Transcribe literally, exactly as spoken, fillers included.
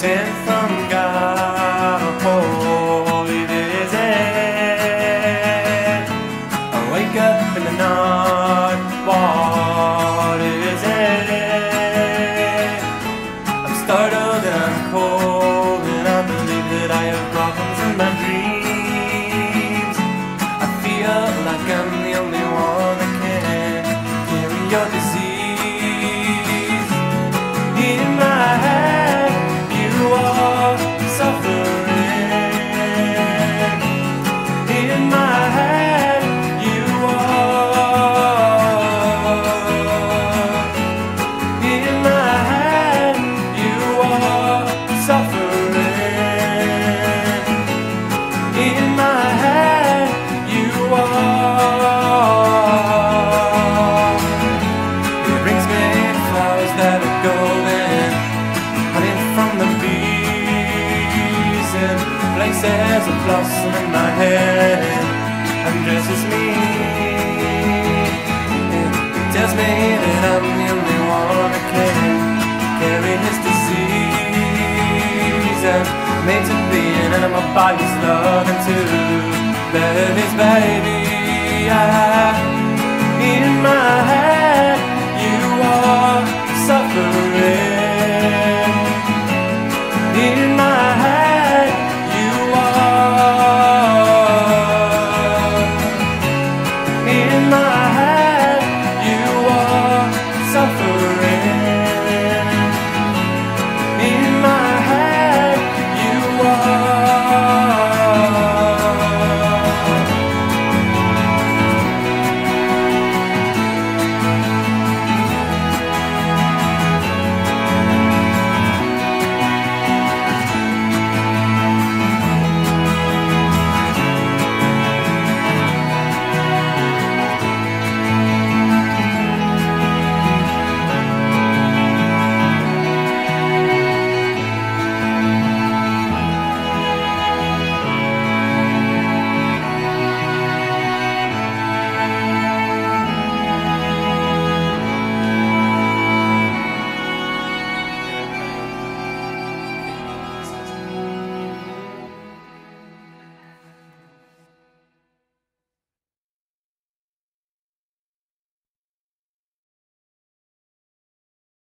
sent from God, a holy visit. I wake up in the night, what is it? I'm startled and I'm cold, and I believe that I have problems in my dreams. I feel like I'm the only one that can carry your disease. In my head, you are suffering. In my head, you are. In my head, you are suffering. In my head, you are. It brings me flowers that are golden, honey from the bees, and places of blossom in my head, undresses me. It tells me that I'm the only one that can carry his disease. I'm made to be an animal by his love and